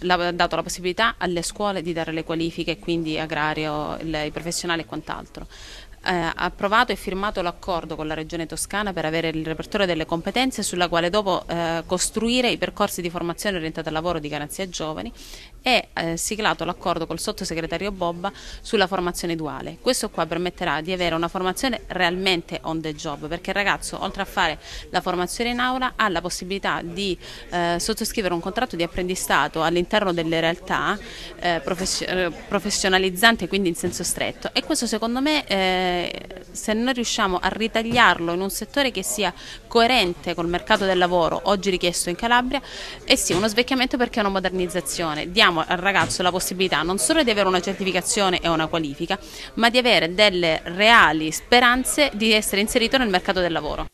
dato la possibilità alle scuole di dare le qualifiche, quindi agrario, i professionali e quant'altro. Ha approvato e firmato l'accordo con la Regione Toscana per avere il repertorio delle competenze sulla quale dopo costruire i percorsi di formazione orientata al lavoro di Garanzia Giovani e siglato l'accordo col sottosegretario Bobba sulla formazione duale. Questo qua permetterà di avere una formazione realmente on the job, perché il ragazzo, oltre a fare la formazione in aula, ha la possibilità di sottoscrivere un contratto di apprendistato all'interno delle realtà professionalizzanti, quindi in senso stretto, e questo secondo me se noi riusciamo a ritagliarlo in un settore che sia coerente col mercato del lavoro oggi richiesto in Calabria, è sì uno svecchiamento perché è una modernizzazione. Diamo al ragazzo la possibilità non solo di avere una certificazione e una qualifica, ma di avere delle reali speranze di essere inserito nel mercato del lavoro.